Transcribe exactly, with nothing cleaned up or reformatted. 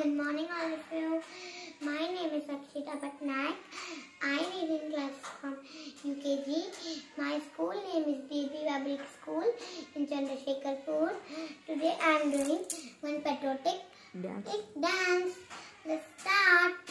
Good morning all of you. My name is Akshita Pattanaik. I read in class from U K G. My school name is D A V Public School in Chandrasekharpur. Today I am doing one patriotic dance. dance. Let's start.